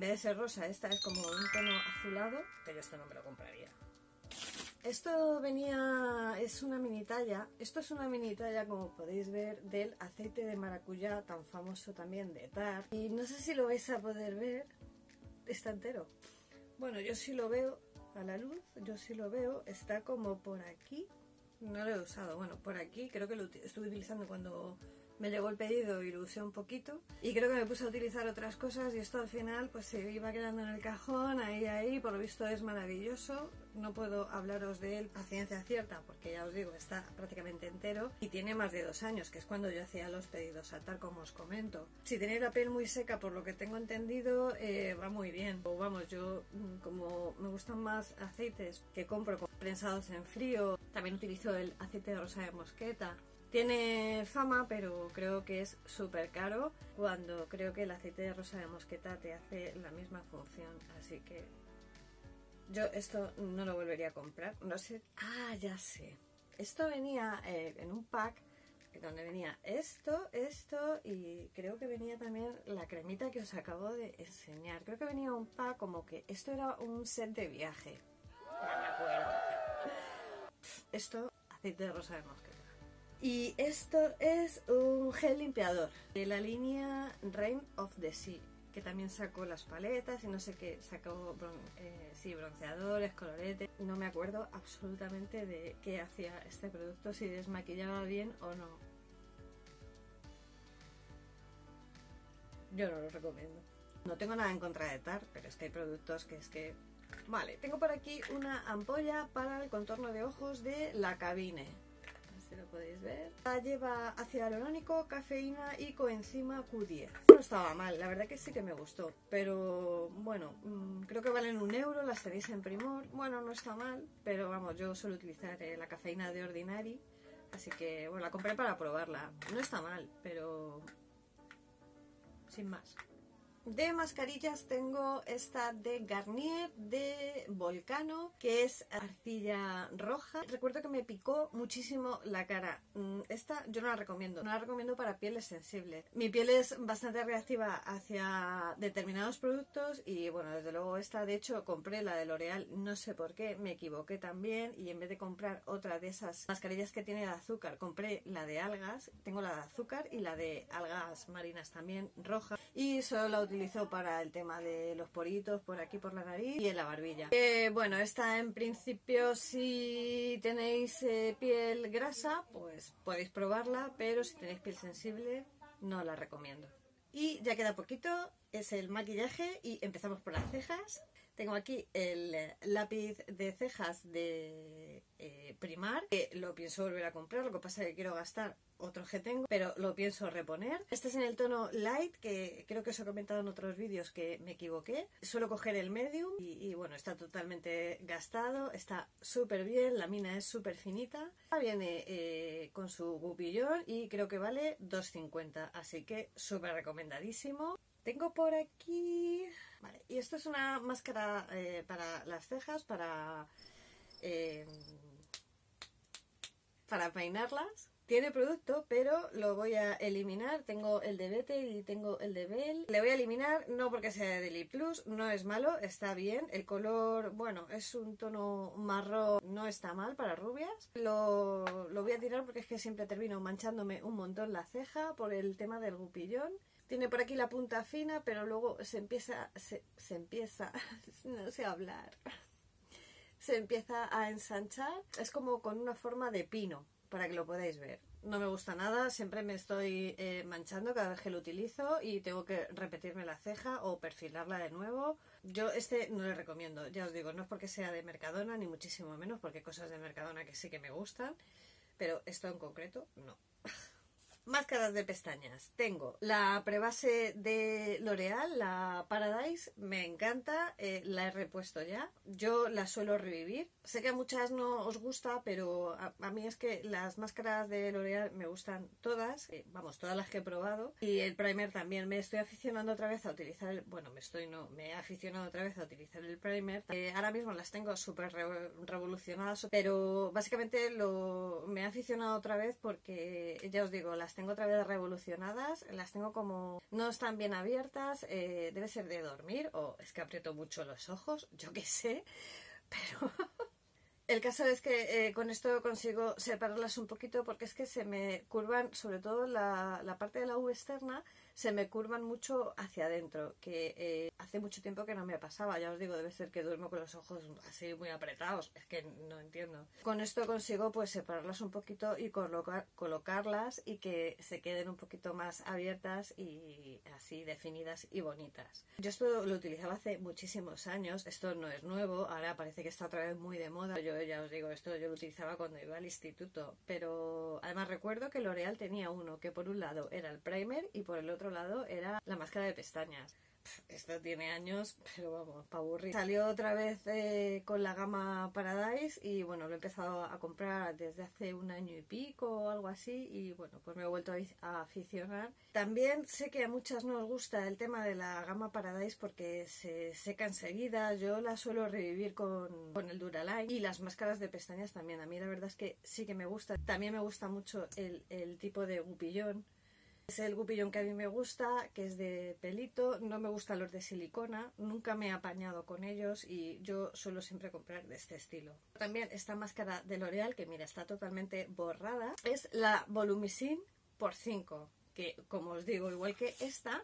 vez de ser rosa, esta es como un tono azulado, pero esto no me lo compraría. Esto venía, es una mini talla, esto es una mini talla como podéis ver del aceite de maracuyá, tan famoso también de Tarte. Y no sé si lo vais a poder ver, está entero. Bueno, yo sí lo veo a la luz, yo sí lo veo, está como por aquí, no lo he usado, bueno, por aquí creo que lo estuve utilizando cuando me llegó el pedido y lo usé un poquito y creo que me puse a utilizar otras cosas y esto al final pues se iba quedando en el cajón, ahí, por lo visto es maravilloso. No puedo hablaros de él a ciencia cierta porque ya os digo, está prácticamente entero y tiene más de 2 años, que es cuando yo hacía los pedidos a Tarte, como os comento. Si tenéis la piel muy seca, por lo que tengo entendido, va muy bien. O vamos, yo como me gustan más aceites que compro prensados en frío, también utilizo el aceite de rosa de mosqueta. Tiene fama, pero creo que es súper caro, cuando creo que el aceite de rosa de mosqueta te hace la misma función, así que yo esto no lo volvería a comprar. No sé. Ah, ya sé. Esto venía en un pack donde venía esto y creo que venía también la cremita que os acabo de enseñar. Creo que venía un pack como que esto era un set de viaje. No me acuerdo. Esto, aceite de rosa de mosqueta. Y esto es un gel limpiador de la línea Reign of the Sea, que también sacó las paletas y no sé qué, sacó bronceadores, coloretes. No me acuerdo absolutamente de qué hacía este producto, si desmaquillaba bien o no. Yo no lo recomiendo. No tengo nada en contra de Tarte, pero es que hay productos que es que... Vale, tengo por aquí una ampolla para el contorno de ojos de La Cabine. Si lo podéis ver. Lleva ácido hialurónico, cafeína y coenzima Q10. No estaba mal, la verdad que sí que me gustó, pero bueno, creo que valen €1, las tenéis en Primor. Bueno, no está mal, pero vamos, yo suelo utilizar la cafeína de Ordinary, así que bueno, la compré para probarla. No está mal, pero sin más. De mascarillas tengo esta de Garnier de Volcano, que es arcilla roja. Recuerdo que me picó muchísimo la cara. Esta yo no la recomiendo. No la recomiendo para pieles sensibles. Mi piel es bastante reactiva hacia determinados productos y bueno, desde luego esta, de hecho compré la de L'Oreal, no sé por qué, me equivoqué también y en vez de comprar otra de esas mascarillas que tiene de azúcar, compré la de algas. Tengo la de azúcar y la de algas marinas también, roja, y solo la utilizo para el tema de los poritos por aquí, por la nariz y en la barbilla. Bueno, esta en principio, si tenéis piel grasa, pues podéis probarla, pero si tenéis piel sensible, no la recomiendo. Y ya queda poquito, es el maquillaje y empezamos por las cejas. Tengo aquí el lápiz de cejas de Primark, que lo pienso volver a comprar, lo que pasa es que quiero gastar otros que tengo, pero lo pienso reponer. Este es en el tono light, que creo que os he comentado en otros vídeos que me equivoqué. Suelo coger el medium y bueno, está totalmente gastado, está súper bien, la mina es súper finita. Viene con su gupillón y creo que vale 2,50, así que súper recomendadísimo. Tengo por aquí... Vale, y esto es una máscara para las cejas, para peinarlas. Tiene producto, pero lo voy a eliminar. Tengo el de Bete y tengo el de Bell. Le voy a eliminar, no porque sea de Lip Plus, no es malo, está bien. El color, bueno, es un tono marrón, no está mal para rubias. Lo voy a tirar porque es que siempre termino manchándome un montón la ceja por el tema del gupillón. Tiene por aquí la punta fina, pero luego se empieza, no sé hablar, se empieza a ensanchar. Es como con una forma de pino, para que lo podáis ver. No me gusta nada, siempre me estoy manchando cada vez que lo utilizo y tengo que repetirme la ceja o perfilarla de nuevo. Yo este no le recomiendo, ya os digo, no es porque sea de Mercadona, ni muchísimo menos, porque hay cosas de Mercadona que sí que me gustan, pero esto en concreto no. Máscaras de pestañas. Tengo la prebase de L'Oreal, la Paradise, me encanta, la he repuesto ya. Yo la suelo revivir. Sé que a muchas no os gusta, pero a mí es que las máscaras de L'Oreal me gustan todas, vamos, todas las que he probado. Y el primer también. Me estoy aficionando otra vez a utilizar el... Bueno, me he aficionado otra vez a utilizar el primer. Ahora mismo las tengo súper revolucionadas, pero básicamente me he aficionado otra vez porque, ya os digo, las tengo otra vez revolucionadas, las tengo como... no están bien abiertas, debe ser de dormir o es que aprieto mucho los ojos, yo qué sé, pero... El caso es que con esto consigo separarlas un poquito porque es que se me curvan, sobre todo la parte de la U externa, se me curvan mucho hacia adentro, que hace mucho tiempo que no me pasaba, ya os digo, debe ser que duermo con los ojos así muy apretados, es que no entiendo. Con esto consigo pues separarlas un poquito y colocarlas y que se queden un poquito más abiertas y así definidas y bonitas. Yo esto lo utilizaba hace muchísimos años, esto no es nuevo, ahora parece que está otra vez muy de moda. Yo ya os digo, esto yo lo utilizaba cuando iba al instituto, pero además recuerdo que L'Oreal tenía uno que por un lado era el primer y por el otro lado era la máscara de pestañas. Esto tiene años, pero vamos, pa' aburrir. Salió otra vez con la gama Paradise y bueno, lo he empezado a comprar desde hace un año y pico o algo así y bueno, pues me he vuelto a aficionar. También sé que a muchas no os gusta el tema de la gama Paradise porque se seca enseguida. Yo la suelo revivir con el Duraline y las máscaras de pestañas también. A mí la verdad es que sí que me gusta. También me gusta mucho el tipo de gupillón. Es el gupillón que a mí me gusta, que es de pelito, no me gustan los de silicona, nunca me he apañado con ellos y yo suelo siempre comprar de este estilo. También esta máscara de L'Oreal, que mira, está totalmente borrada, es la Volumisin por 5, que como os digo, igual que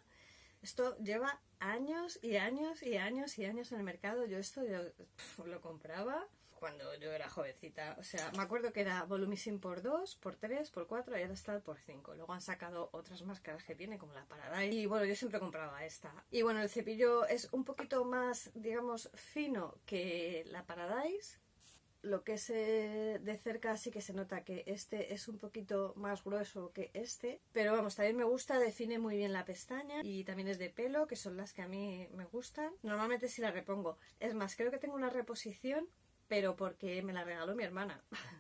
esto lleva años y años y años y años en el mercado. Yo lo compraba cuando yo era jovencita, o sea, me acuerdo que era Volumisin por 2, por 3, por 4 y ahora está por 5. Luego han sacado otras máscaras que tiene, como la Paradise, y bueno, yo siempre compraba esta. Y bueno, el cepillo es un poquito más, digamos, fino que la Paradise. Lo que es de cerca sí que se nota que este es un poquito más grueso que este, pero vamos, también me gusta, define muy bien la pestaña y también es de pelo, que son las que a mí me gustan. Normalmente sí la repongo, es más, creo que tengo una reposición, pero porque me la regaló mi hermana.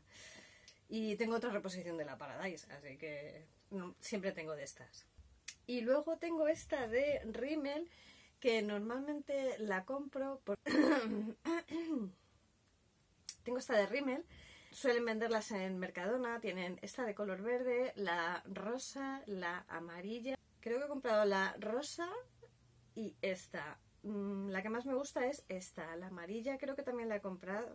Y tengo otra reposición de la Paradise, así que siempre tengo de estas. Y luego tengo esta de Rimmel, que normalmente la compro por... Tengo esta de Rimmel, suelen venderlas en Mercadona, tienen esta de color verde, la rosa, la amarilla. Creo que he comprado la rosa y esta. La que más me gusta es esta, la amarilla creo que también la he comprado.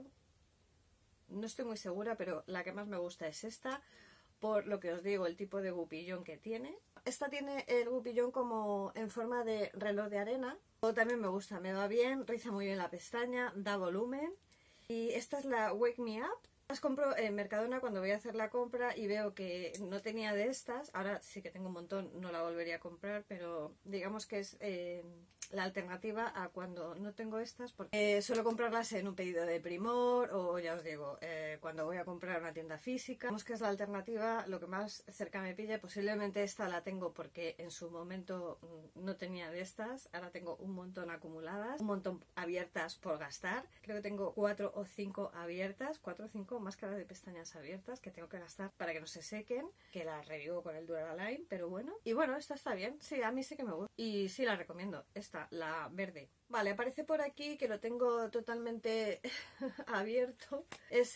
No estoy muy segura, pero la que más me gusta es esta, por lo que os digo, el tipo de gupillón que tiene. Esta tiene el gupillón como en forma de reloj de arena. También me gusta, me va bien, riza muy bien la pestaña, da volumen. Y esta es la Wake Me Up. Las compro en Mercadona cuando voy a hacer la compra y veo que no tenía de estas. Ahora sí que tengo un montón, no la volvería a comprar, pero digamos que es la alternativa a cuando no tengo estas, porque suelo comprarlas en un pedido de Primor o ya os digo, cuando voy a comprar una tienda física. Digamos que es la alternativa, lo que más cerca me pilla. Posiblemente esta la tengo porque en su momento no tenía de estas. Ahora tengo un montón acumuladas, un montón abiertas por gastar. Creo que tengo 4 o 5 abiertas, 4 o 5 máscaras de pestañas abiertas que tengo que gastar para que no se sequen, que las revivo con el Duraline, pero bueno. Y bueno, esta está bien, sí, a mí sí que me gusta y sí la recomiendo, esta, la verde. Vale, aparece por aquí que lo tengo totalmente abierto. Es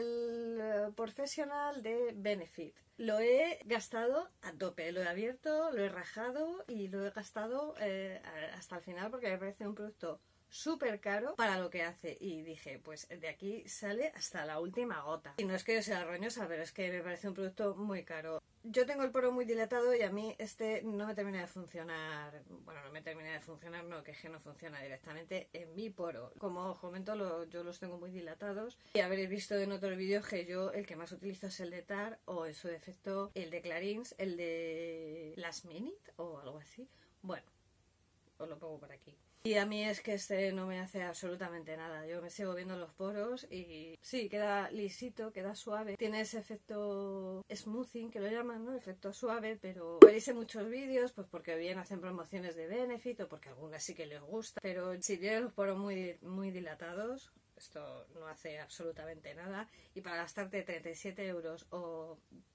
el Professional de Benefit. Lo he gastado a tope, lo he abierto, lo he rajado y lo he gastado hasta el final porque me parece un producto súper caro para lo que hace y dije, pues de aquí sale hasta la última gota. Y no es que yo sea roñosa, pero es que me parece un producto muy caro. Yo tengo el poro muy dilatado y a mí este no me termina de funcionar. Bueno, no me termina de funcionar, no, que no funciona directamente en mi poro. Como os comento, yo los tengo muy dilatados y habréis visto en otros vídeos que yo el que más utilizo es el de Tarte o en su defecto el de Clarins, el de Last Minute o algo así. Bueno, os lo pongo por aquí. Y a mí es que este no me hace absolutamente nada. Yo me sigo viendo los poros y sí, queda lisito, queda suave. Tiene ese efecto smoothing que lo llaman, ¿no? Efecto suave, pero veréis en muchos vídeos, pues porque bien hacen promociones de Benefit o porque algunas sí que les gusta. Pero si tienen los poros muy dilatados, esto no hace absolutamente nada. Y para gastarte 37 euros o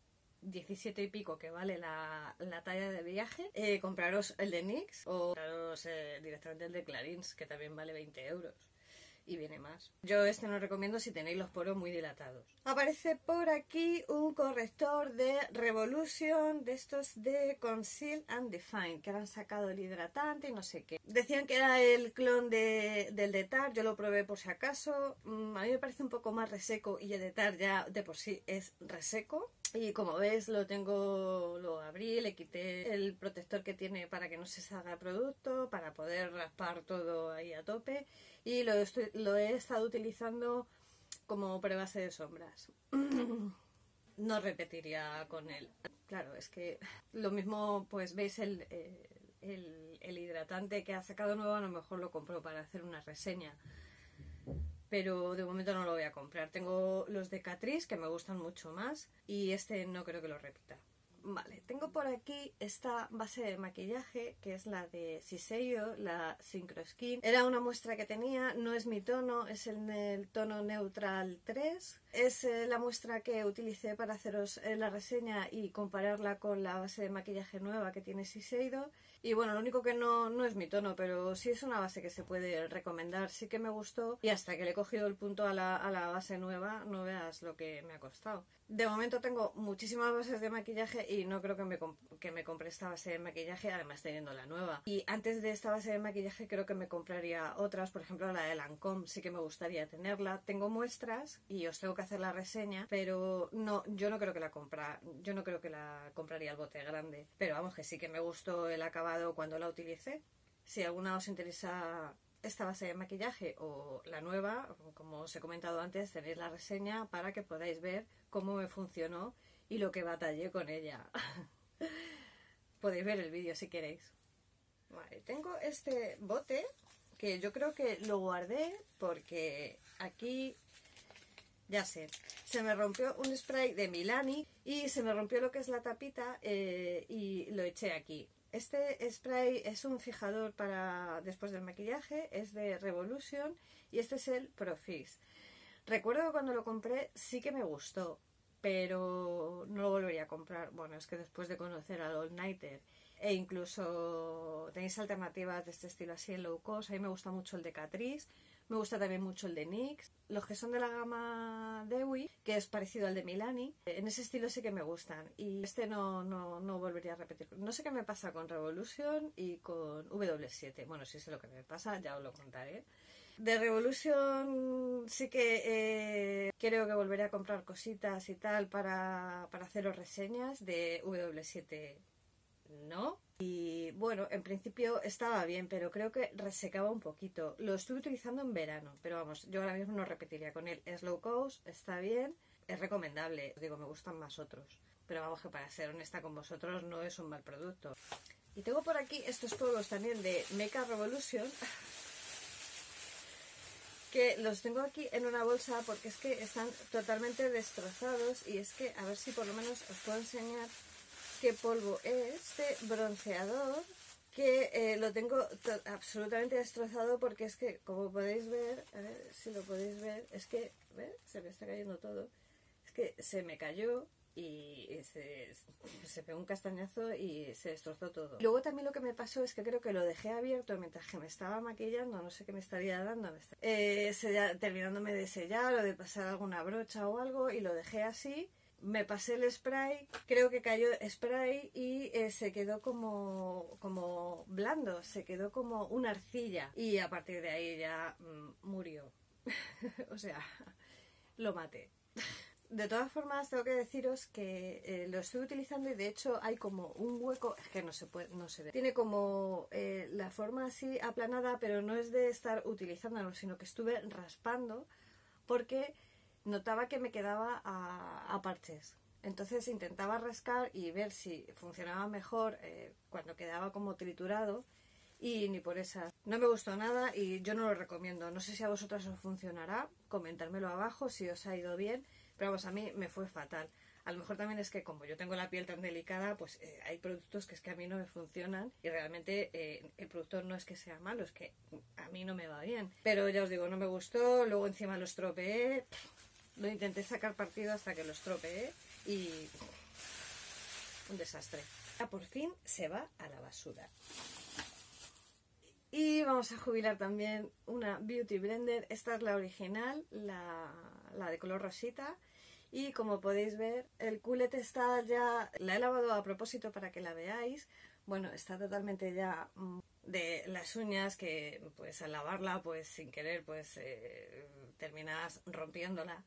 17 y pico que vale la talla de viaje, compraros el de NYX o compraros directamente el de Clarins, que también vale 20 euros. y viene más. Yo este no recomiendo si tenéis los poros muy dilatados. Aparece por aquí un corrector de Revolution, de estos de Conceal and Define, que ahora han sacado el hidratante y no sé qué. Decían que era el clon del de Tarte, yo lo probé por si acaso. A mí me parece un poco más reseco y el de Tarte ya de por sí es reseco. Y como ves lo abrí, le quité el protector que tiene para que no se salga el producto, para poder raspar todo ahí a tope. Y lo he estado utilizando como prebase de sombras. No repetiría con él. Claro, es que lo mismo, pues veis el hidratante que ha sacado nuevo, a lo mejor lo compro para hacer una reseña. Pero de momento no lo voy a comprar. Tengo los de Catrice que me gustan mucho más y este no creo que lo repita. Vale, tengo por aquí esta base de maquillaje que es la de Shiseido, la Synchro Skin. Era una muestra que tenía, no es mi tono, es el tono Neutral 3. Es la muestra que utilicé para haceros la reseña y compararla con la base de maquillaje nueva que tiene Shiseido. Y bueno, lo único que no es mi tono, pero sí es una base que se puede recomendar, sí que me gustó. Y hasta que le he cogido el punto a la base nueva, no veas lo que me ha costado. De momento tengo muchísimas bases de maquillaje y no creo que me compre esta base de maquillaje, además teniendo la nueva. Y antes de esta base de maquillaje creo que me compraría otras, por ejemplo la de Lancôme, sí que me gustaría tenerla. Tengo muestras y os tengo que hacer la reseña, pero no, yo no creo que la compraría el bote grande. Pero vamos, que sí que me gustó el acabado cuando la utilicé. Si alguna os interesa esta base de maquillaje o la nueva, como os he comentado antes, tenéis la reseña para que podáis ver cómo me funcionó y lo que batallé con ella. Podéis ver el vídeo si queréis. Vale, tengo este bote que yo creo que lo guardé porque aquí, ya sé, se me rompió un spray de Milani y se me rompió lo que es la tapita y lo eché aquí. Este spray es un fijador para después del maquillaje, es de Revolution y este es el Pro Fix. Recuerdo que cuando lo compré sí que me gustó, pero no lo volvería a comprar. Bueno, es que después de conocer al All Nighter e incluso tenéis alternativas de este estilo así en low cost, a mí me gusta mucho el de Catrice. Me gusta también mucho el de NYX. Los que son de la gama Dewy, que es parecido al de Milani, en ese estilo sí que me gustan. Y este no volvería a repetir. No sé qué me pasa con Revolution y con W7. Bueno, si sé lo que me pasa, ya os lo contaré. De Revolution sí que creo que volveré a comprar cositas y tal para haceros reseñas. De W7 no. Y bueno, en principio estaba bien, pero creo que resecaba un poquito. Lo estuve utilizando en verano, pero vamos, yo ahora mismo no repetiría con él. Es low cost, está bien, es recomendable. Os digo, me gustan más otros. Pero vamos, que para ser honesta con vosotros no es un mal producto. Y tengo por aquí estos polvos también de Makeup Revolution, que los tengo aquí en una bolsa porque es que están totalmente destrozados. Y es que, a ver si por lo menos os puedo enseñar qué polvo es. Este bronceador que lo tengo absolutamente destrozado porque es que, como podéis ver, a ver si lo podéis ver, es que, ¿ves? Se me está cayendo todo. Es que se me cayó y se pegó un castañazo y se destrozó todo. Luego también lo que me pasó es que creo que lo dejé abierto mientras que me estaba maquillando, no sé qué me estaría dando, terminándome de sellar o de pasar alguna brocha o algo, y lo dejé así. Me pasé el spray, creo que cayó spray y se quedó como blando, se quedó como una arcilla y a partir de ahí ya murió. O sea, lo maté. De todas formas, tengo que deciros que lo estoy utilizando y de hecho hay como un hueco, es que no se ve. Tiene como la forma así aplanada, pero no es de estar utilizándolo, sino que estuve raspando porque notaba que me quedaba a parches. Entonces intentaba rascar y ver si funcionaba mejor cuando quedaba como triturado, y ni por esas. No me gustó nada y yo no lo recomiendo. No sé si a vosotras os funcionará, comentármelo abajo si os ha ido bien, pero vamos, a mí me fue fatal. A lo mejor también es que como yo tengo la piel tan delicada, pues hay productos que es que a mí no me funcionan y realmente el producto no es que sea malo, es que a mí no me va bien. Pero ya os digo, no me gustó, luego encima lo estropeé. Lo intenté sacar partido hasta que lo estropeé y un desastre. Por fin se va a la basura. Y vamos a jubilar también una Beauty Blender. Esta es la original, la de color rosita. Y como podéis ver, el culete está ya... La he lavado a propósito para que la veáis. Bueno, está totalmente ya de las uñas que pues al lavarla pues sin querer pues terminas rompiéndola.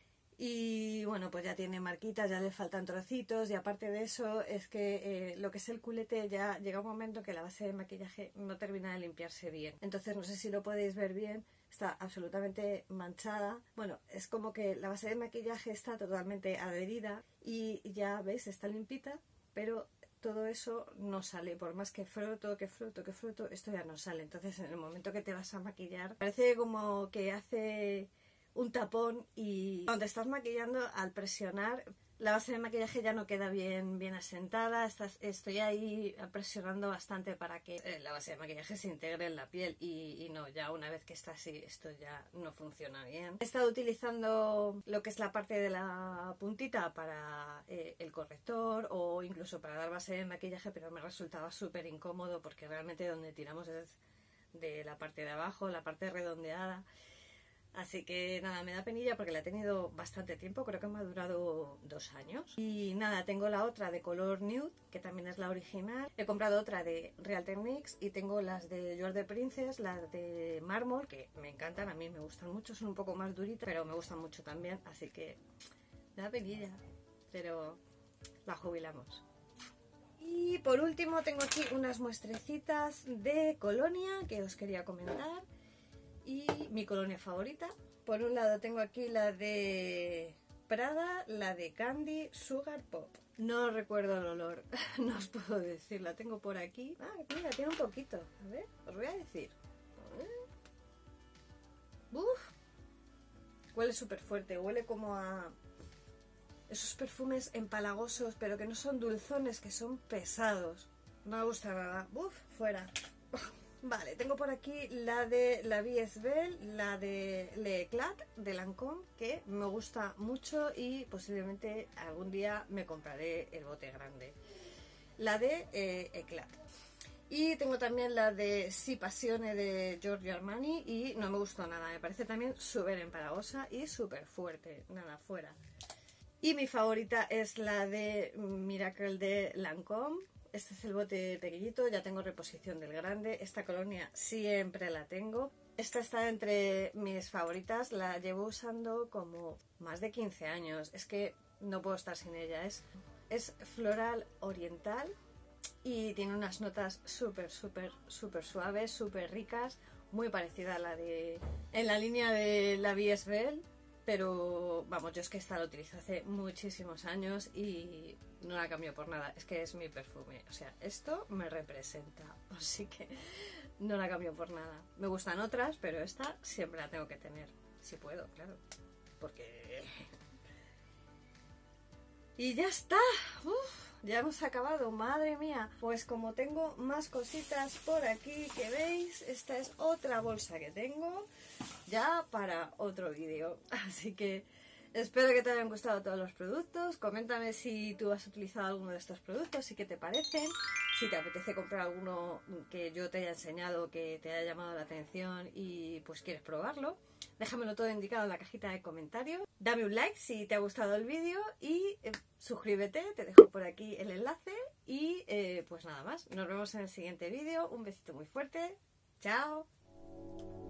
Y bueno, pues ya tiene marquitas, ya le faltan trocitos y aparte de eso es que lo que es el culete ya llega un momento que la base de maquillaje no termina de limpiarse bien. Entonces no sé si lo podéis ver bien, está absolutamente manchada. Bueno, es como que la base de maquillaje está totalmente adherida y ya veis, está limpita, pero todo eso no sale, por más que froto, esto ya no sale. Entonces en el momento que te vas a maquillar parece como que hace un tapón y cuando te estás maquillando, al presionar la base de maquillaje ya no queda bien asentada. Estoy ahí presionando bastante para que la base de maquillaje se integre en la piel y no, ya una vez que está así esto ya no funciona bien. He estado utilizando lo que es la parte de la puntita para el corrector o incluso para dar base de maquillaje, pero me resultaba súper incómodo porque realmente donde tiramos es de la parte de abajo, la parte redondeada. Así que nada, me da penilla porque la he tenido bastante tiempo, creo que me ha durado 2 años. Y nada, tengo la otra de color nude, que también es la original. He comprado otra de Real Techniques y tengo las de You're the Princess, las de mármol, que me encantan, a mí me gustan mucho, son un poco más duritas, pero me gustan mucho también, así que me da penilla, pero la jubilamos. Y por último tengo aquí unas muestrecitas de colonia que os quería comentar. Y mi colonia favorita. Por un lado tengo aquí la de Prada, la de Candy Sugar Pop. No recuerdo el olor, no os puedo decir, la tengo por aquí. Ah, mira, tiene un poquito. A ver, os voy a decir. Uf, huele súper fuerte, huele como a esos perfumes empalagosos, pero que no son dulzones, que son pesados. No me gusta nada. Uf, fuera. Vale, tengo por aquí la de la Vie Belle, la de L'Eclat de Lancôme, que me gusta mucho y posiblemente algún día me compraré el bote grande. La de Eclat. Y tengo también la de Si Passione de Giorgio Armani y no me gustó nada, me parece también súper empalagosa y súper fuerte, nada, fuera. Y mi favorita es la de Miracle de Lancôme. Este es el bote pequeñito, ya tengo reposición del grande. Esta colonia siempre la tengo. Esta está entre mis favoritas, la llevo usando como más de 15 años. Es que no puedo estar sin ella. Es floral oriental y tiene unas notas súper suaves, súper ricas. Muy parecida a la de... en la línea de la Vie Belle. Pero vamos, yo es que esta la utilizo hace muchísimos años y no la cambio por nada. Es que es mi perfume. O sea, esto me representa. Así que no la cambio por nada. Me gustan otras, pero esta siempre la tengo que tener. Si puedo, claro. Porque... Y ya está. Uf, ya hemos acabado, madre mía. Pues como tengo más cositas por aquí que veis, esta es otra bolsa que tengo ya para otro vídeo. Así que espero que te hayan gustado todos los productos. Coméntame si tú has utilizado alguno de estos productos y qué te parecen. Si te apetece comprar alguno que yo te haya enseñado, que te haya llamado la atención y pues quieres probarlo, déjamelo todo indicado en la cajita de comentarios. Dame un like si te ha gustado el vídeo y suscríbete, te dejo por aquí el enlace y pues nada más. Nos vemos en el siguiente vídeo. Un besito muy fuerte. Chao.